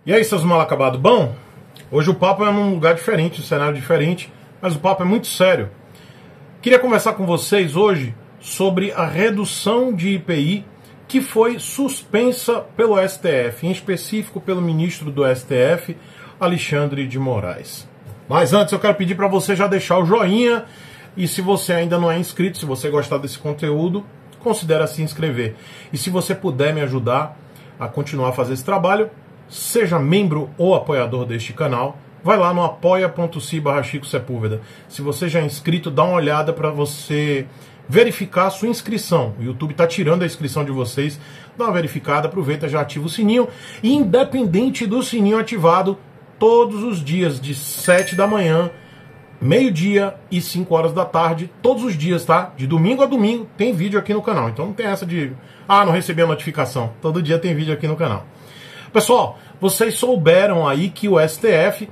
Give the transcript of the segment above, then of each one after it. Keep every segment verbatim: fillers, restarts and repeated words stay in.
E aí, seus mal acabados? Bom, hoje o papo é num lugar diferente, um cenário diferente, mas o papo é muito sério. Queria conversar com vocês hoje sobre a redução de I P I que foi suspensa pelo S T F, em específico pelo ministro do S T F, Alexandre de Moraes. Mas antes eu quero pedir para você já deixar o joinha e se você ainda não é inscrito, se você gostar desse conteúdo, considere se inscrever. E se você puder me ajudar a continuar a fazer esse trabalho, seja membro ou apoiador deste canal, vai lá no apoia.se barra Chico Sepúlveda. Se você já é inscrito, dá uma olhada para você verificar a sua inscrição. O YouTube está tirando a inscrição de vocês, dá uma verificada, aproveita, já ativa o sininho. E independente do sininho ativado, todos os dias de sete da manhã, meio-dia e cinco horas da tarde, todos os dias, tá? De domingo a domingo tem vídeo aqui no canal. Então não tem essa de, ah, não recebi a notificação. Todo dia tem vídeo aqui no canal. Pessoal, vocês souberam aí que o S T F,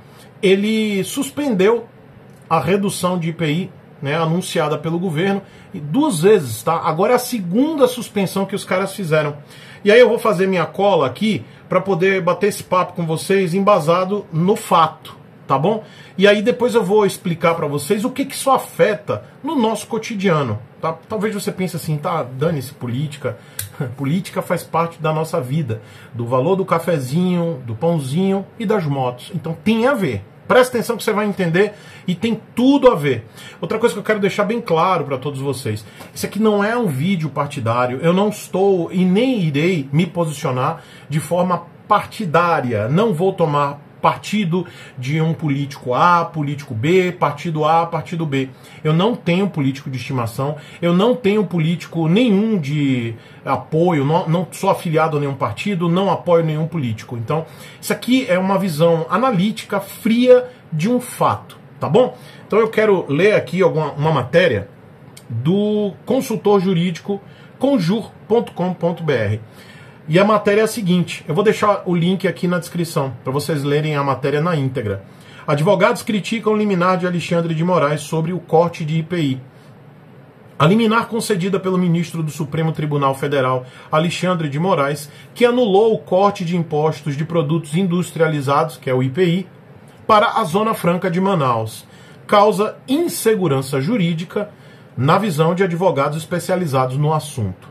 ele suspendeu a redução de I P I, né, anunciada pelo governo, e duas vezes, tá? Agora é a segunda suspensão que os caras fizeram. E aí eu vou fazer minha cola aqui para poder bater esse papo com vocês embasado no fato, tá bom? E aí depois eu vou explicar para vocês o que que isso afeta no nosso cotidiano, tá? Talvez você pense assim, tá, dane-se política. Política faz parte da nossa vida, do valor do cafezinho, do pãozinho e das motos. Então tem a ver. Presta atenção que você vai entender e tem tudo a ver. Outra coisa que eu quero deixar bem claro para todos vocês. Isso aqui não é um vídeo partidário. Eu não estou e nem irei me posicionar de forma partidária. Não vou tomar partido de um político A, político B, partido A, partido B. Eu não tenho político de estimação, eu não tenho político nenhum de apoio, não, não sou afiliado a nenhum partido, não apoio nenhum político. Então, isso aqui é uma visão analítica, fria de um fato, tá bom? Então eu quero ler aqui alguma, uma matéria do consultor jurídico conjur ponto com ponto br. E a matéria é a seguinte, eu vou deixar o link aqui na descrição, para vocês lerem a matéria na íntegra. Advogados criticam liminar de Alexandre de Moraes sobre o corte de I P I. A liminar concedida pelo ministro do Supremo Tribunal Federal, Alexandre de Moraes, que anulou o corte de impostos de produtos industrializados, que é o I P I, para a Zona Franca de Manaus, causa insegurança jurídica na visão de advogados especializados no assunto.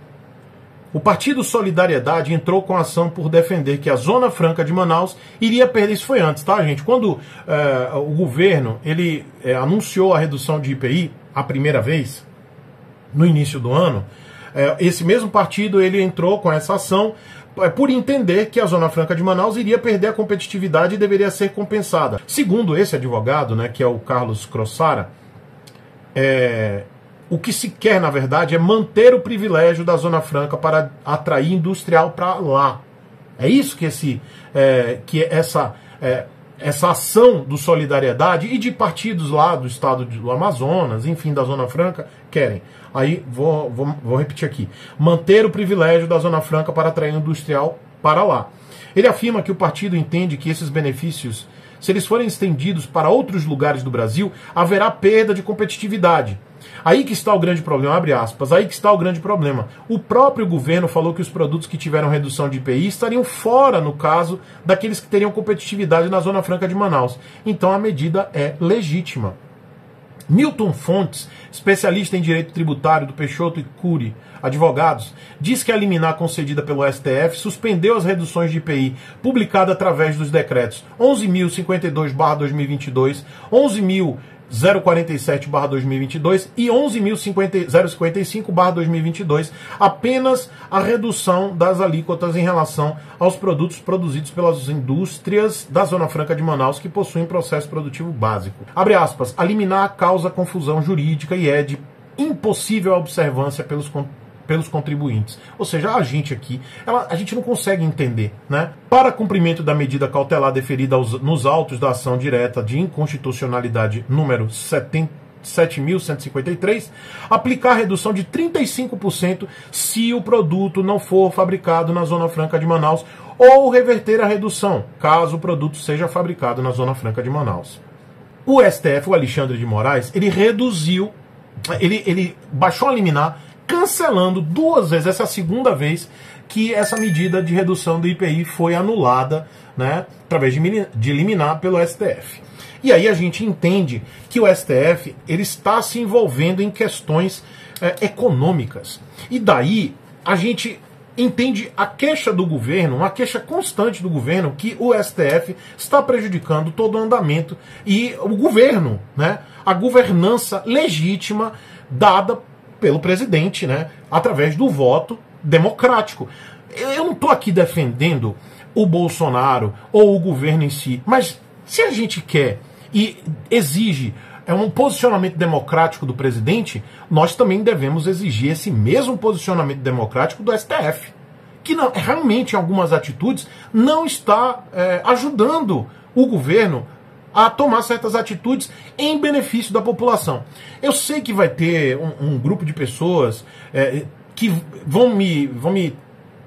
O Partido Solidariedade entrou com ação por defender que a Zona Franca de Manaus iria perder. Isso foi antes, tá, gente? Quando é, o governo ele é, anunciou a redução de I P I a primeira vez, no início do ano, é, esse mesmo partido ele entrou com essa ação é, por entender que a Zona Franca de Manaus iria perder a competitividade e deveria ser compensada. Segundo esse advogado, né, que é o Carlos Crossara, é... o que se quer, na verdade, é manter o privilégio da Zona Franca para atrair industrial para lá. É isso que, esse, é, que essa, é, essa ação do Solidariedade e de partidos lá do estado do Amazonas, enfim, da Zona Franca, querem. Aí, vou, vou, vou repetir aqui. Manter o privilégio da Zona Franca para atrair industrial para lá. Ele afirma que o partido entende que esses benefícios, se eles forem estendidos para outros lugares do Brasil, haverá perda de competitividade. Aí que está o grande problema, abre aspas, aí que está o grande problema. O próprio governo falou que os produtos que tiveram redução de I P I estariam fora, no caso, daqueles que teriam competitividade na Zona Franca de Manaus. Então a medida é legítima. Milton Fontes, especialista em direito tributário do Peixoto e Cury Advogados, diz que a liminar concedida pelo S T F suspendeu as reduções de I P I publicada através dos decretos onze mil e cinquenta e dois barra dois mil e vinte e dois, onze mil e quarenta e sete barra dois mil e vinte e dois e onze mil e cinquenta e cinco barra dois mil e vinte e dois, apenas a redução das alíquotas em relação aos produtos produzidos pelas indústrias da Zona Franca de Manaus que possuem processo produtivo básico. Abre aspas, a liminar causa confusão jurídica e é de impossível observância pelos pelos contribuintes. Ou seja, a gente aqui, ela, a gente não consegue entender, né? Para cumprimento da medida cautelar deferida aos, nos autos da ação direta de inconstitucionalidade número sete mil cento e cinquenta e três, aplicar redução de trinta e cinco por cento se o produto não for fabricado na Zona Franca de Manaus ou reverter a redução, caso o produto seja fabricado na Zona Franca de Manaus. O S T F, o Alexandre de Moraes, ele reduziu, ele, ele baixou a liminar, cancelando duas vezes, essa é a segunda vez que essa medida de redução do I P I foi anulada, né, através de, de liminar pelo S T F. E aí a gente entende que o S T F ele está se envolvendo em questões é, econômicas. E daí a gente entende a queixa do governo, uma queixa constante do governo, que o S T F está prejudicando todo o andamento e o governo, né, a governança legítima dada pelo presidente, né, através do voto democrático. Eu não estou aqui defendendo o Bolsonaro ou o governo em si, mas se a gente quer e exige é um posicionamento democrático do presidente, nós também devemos exigir esse mesmo posicionamento democrático do S T F, que não, realmente em algumas atitudes não está é, ajudando o governo a tomar certas atitudes em benefício da população. Eu sei que vai ter um, um grupo de pessoas é, que vão me, vão me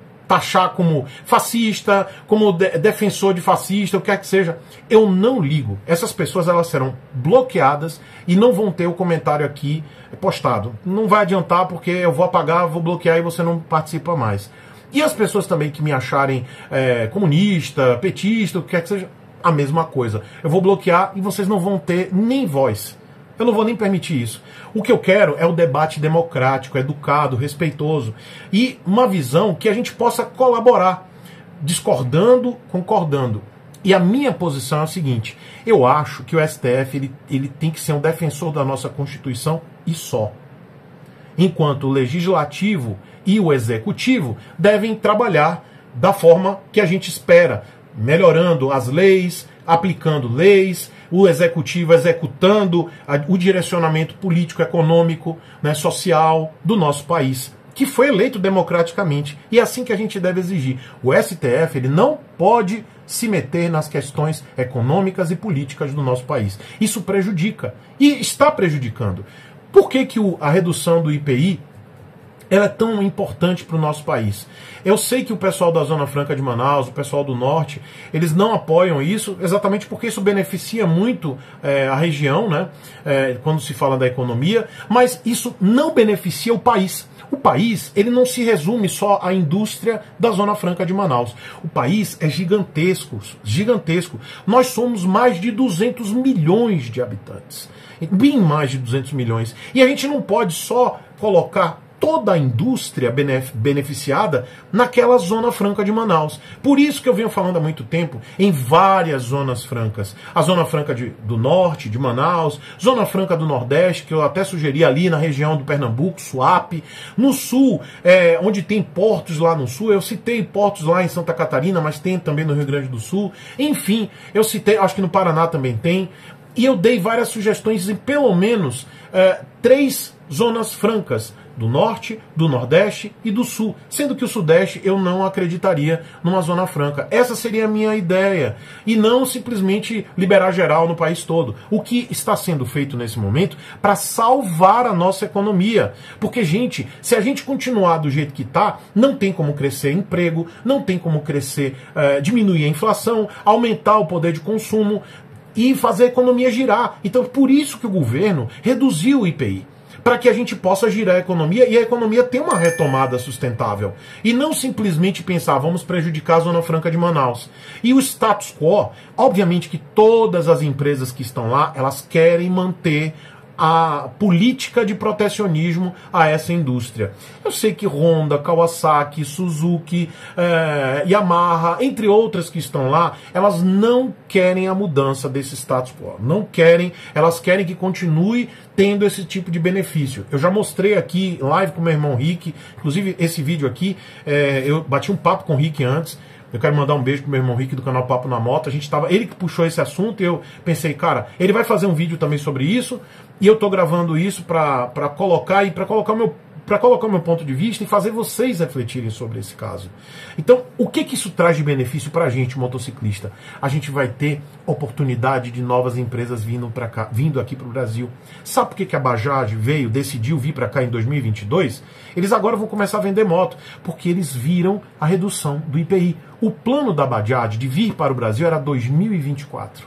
taxar como fascista, como de defensor de fascista, o que quer que seja. Eu não ligo. Essas pessoas elas serão bloqueadas e não vão ter o comentário aqui postado. Não vai adiantar porque eu vou apagar, vou bloquear e você não participa mais. E as pessoas também que me acharem é, comunista, petista, o que quer que seja, a mesma coisa. Eu vou bloquear e vocês não vão ter nem voz. Eu não vou nem permitir isso. O que eu quero é o debate democrático, educado, respeitoso. E uma visão que a gente possa colaborar, discordando, concordando. E a minha posição é a seguinte: eu acho que o S T F ele, ele tem que ser um defensor da nossa Constituição e só. Enquanto o Legislativo e o Executivo devem trabalhar da forma que a gente espera, melhorando as leis, aplicando leis, o executivo executando o direcionamento político, econômico, né, social do nosso país, que foi eleito democraticamente. E é assim que a gente deve exigir. O S T F ele não pode se meter nas questões econômicas e políticas do nosso país. Isso prejudica. E está prejudicando. Por que que o, a redução do I P I ela é tão importante para o nosso país? Eu sei que o pessoal da Zona Franca de Manaus, o pessoal do Norte, eles não apoiam isso, exatamente porque isso beneficia muito é, a região, né, é, quando se fala da economia, mas isso não beneficia o país. O país ele não se resume só à indústria da Zona Franca de Manaus. O país é gigantesco, gigantesco. Nós somos mais de duzentos milhões de habitantes, bem mais de duzentos milhões. E a gente não pode só colocar toda a indústria beneficiada naquela Zona Franca de Manaus. Por isso que eu venho falando há muito tempo em várias zonas francas. A Zona Franca de, do Norte, de Manaus, Zona Franca do Nordeste, que eu até sugeri ali na região do Pernambuco, Suape. No Sul, é, onde tem portos lá no Sul, eu citei portos lá em Santa Catarina, mas tem também no Rio Grande do Sul. Enfim, eu citei, acho que no Paraná também tem. E eu dei várias sugestões em pelo menos é, três zonas francas, do Norte, do Nordeste e do Sul, sendo que o Sudeste eu não acreditaria numa Zona Franca. Essa seria a minha ideia, e não simplesmente liberar geral no país todo, o que está sendo feito nesse momento para salvar a nossa economia. Porque, gente, se a gente continuar do jeito que está, não tem como crescer emprego, não tem como crescer, eh, diminuir a inflação, aumentar o poder de consumo e fazer a economia girar. Então, por isso que o governo reduziu o I P I, para que a gente possa girar a economia e a economia ter uma retomada sustentável. E não simplesmente pensar, vamos prejudicar a Zona Franca de Manaus. E o status quo, obviamente que todas as empresas que estão lá, elas querem manter a política de protecionismo a essa indústria. Eu sei que Honda, Kawasaki, Suzuki, é, Yamaha, entre outras que estão lá, elas não querem a mudança desse status quo. Não querem, elas querem que continue tendo esse tipo de benefício. Eu já mostrei aqui em live com meu irmão Rick, inclusive esse vídeo aqui, é, eu bati um papo com o Rick antes. Eu quero mandar um beijo pro meu irmão Rick do canal Papo na Moto. A gente tava, ele que puxou esse assunto e eu pensei, cara, ele vai fazer um vídeo também sobre isso e eu tô gravando isso pra, pra colocar e pra colocar o meu para colocar o meu ponto de vista e fazer vocês refletirem sobre esse caso. Então, o que que isso traz de benefício para a gente, motociclista? A gente vai ter oportunidade de novas empresas vindo para cá, vindo aqui para o Brasil. Sabe por que que a Bajaj veio, decidiu vir para cá em dois mil e vinte e dois? Eles agora vão começar a vender moto, porque eles viram a redução do I P I. O plano da Bajaj de vir para o Brasil era dois mil e vinte e quatro.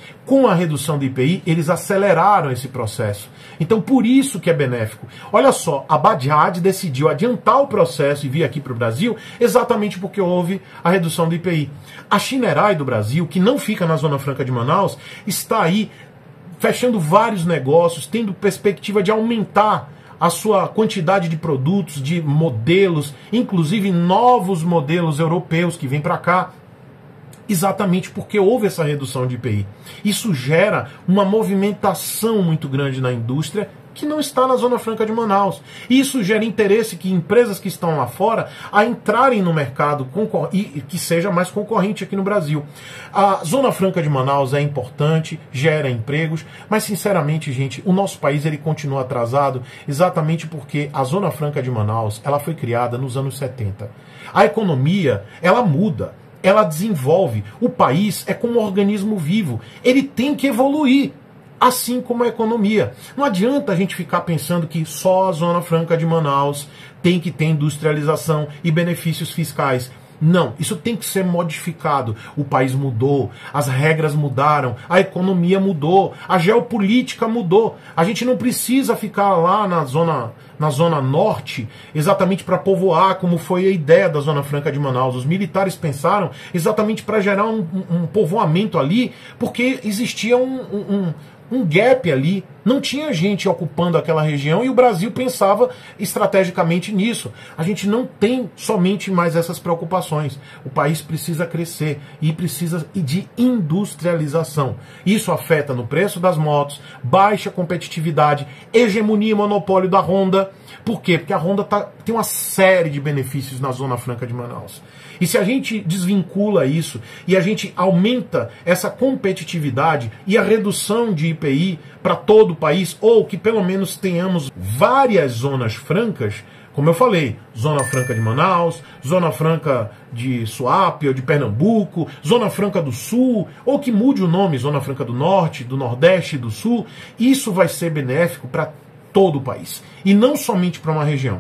Com a redução do I P I, eles aceleraram esse processo. Então, por isso que é benéfico. Olha só, a Bajaj decidiu adiantar o processo e vir aqui para o Brasil exatamente porque houve a redução do I P I. A Shinerai do Brasil, que não fica na Zona Franca de Manaus, está aí fechando vários negócios, tendo perspectiva de aumentar a sua quantidade de produtos, de modelos, inclusive novos modelos europeus que vêm para cá, exatamente porque houve essa redução de I P I. Isso gera uma movimentação muito grande na indústria que não está na Zona Franca de Manaus. Isso gera interesse que empresas que estão lá fora a entrarem no mercado e que seja mais concorrente aqui no Brasil. A Zona Franca de Manaus é importante, gera empregos, mas sinceramente, gente, o nosso país ele continua atrasado exatamente porque a Zona Franca de Manaus ela foi criada nos anos setenta. A economia, ela muda, ela desenvolve. O país é como um organismo vivo, ele tem que evoluir. Assim como a economia. Não adianta a gente ficar pensando que só a Zona Franca de Manaus tem que ter industrialização e benefícios fiscais. Não, isso tem que ser modificado. O país mudou, as regras mudaram, a economia mudou, a geopolítica mudou. A gente não precisa ficar lá na zona, na zona norte exatamente para povoar, como foi a ideia da Zona Franca de Manaus. Os militares pensaram exatamente para gerar um, um, um povoamento ali, porque existia um... um, um um gap ali, não tinha gente ocupando aquela região e o Brasil pensava estrategicamente nisso. A gente não tem somente mais essas preocupações. O país precisa crescer e precisa de industrialização. Isso afeta no preço das motos, baixa competitividade, hegemonia e monopólio da Honda. Por quê? Porque a Honda tá, tem uma série de benefícios na Zona Franca de Manaus. E se a gente desvincula isso e a gente aumenta essa competitividade e a redução de I P I para todo o país, ou que pelo menos tenhamos várias zonas francas, como eu falei, Zona Franca de Manaus, Zona Franca de Suape ou de Pernambuco, Zona Franca do Sul, ou que mude o nome, Zona Franca do Norte, do Nordeste e do Sul, isso vai ser benéfico para todo o país e não somente para uma região.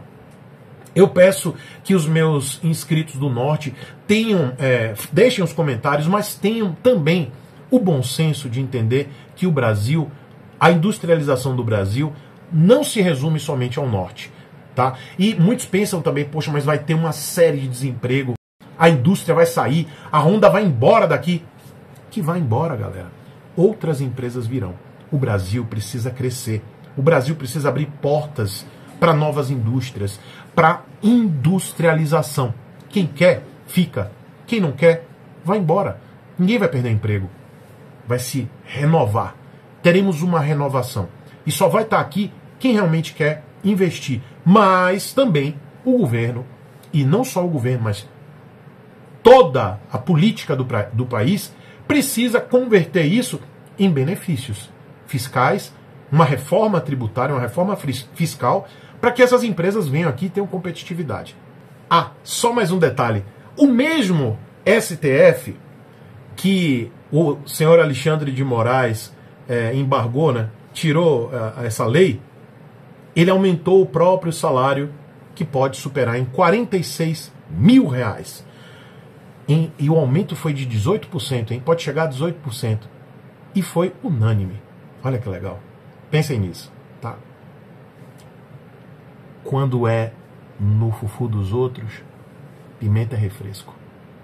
Eu peço que os meus inscritos do Norte tenham, é, deixem os comentários, mas tenham também o bom senso de entender que o Brasil, a industrialização do Brasil, não se resume somente ao Norte. Tá? E muitos pensam também, poxa, mas vai ter uma série de desemprego, a indústria vai sair, a Honda vai embora daqui. Que vai embora, galera. Outras empresas virão. O Brasil precisa crescer. O Brasil precisa abrir portas para novas indústrias, para industrialização. Quem quer, fica. Quem não quer, vai embora. Ninguém vai perder emprego. Vai se renovar. Teremos uma renovação. E só vai estar aqui quem realmente quer investir. Mas também o governo, e não só o governo, mas toda a política do, do país, precisa converter isso em benefícios fiscais, uma reforma tributária, uma reforma fiscal, para que essas empresas venham aqui e tenham competitividade. Ah, só mais um detalhe. O mesmo S T F que o senhor Alexandre de Moraes é, embargou, né, tirou uh, essa lei, ele aumentou o próprio salário, que pode superar em quarenta e seis mil reais. Em, e o aumento foi de dezoito por cento, hein? Pode chegar a dezoito por cento. E foi unânime. Olha que legal. Pensem nisso, tá? Quando é no fufu dos outros, pimenta é refresco.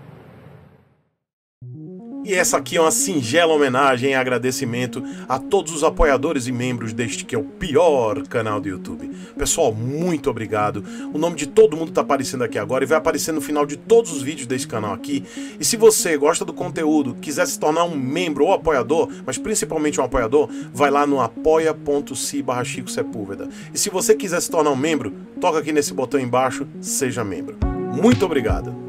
E essa aqui é uma singela homenagem e agradecimento a todos os apoiadores e membros deste que é o pior canal do YouTube. Pessoal, muito obrigado. O nome de todo mundo está aparecendo aqui agora e vai aparecer no final de todos os vídeos desse canal aqui. E se você gosta do conteúdo, quiser se tornar um membro ou apoiador, mas principalmente um apoiador, vai lá no apoia.se barra Chico Sepúlveda. E se você quiser se tornar um membro, toca aqui nesse botão embaixo, seja membro. Muito obrigado.